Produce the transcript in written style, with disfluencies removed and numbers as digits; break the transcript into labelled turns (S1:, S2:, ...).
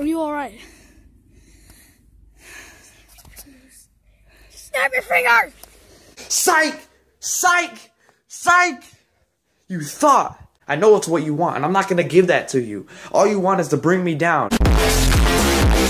S1: Are you alright? Snap your finger!
S2: Psych! Psych! Psych! You thought. I know it's what you want, and I'm not gonna give that to you. All you want is to bring me down.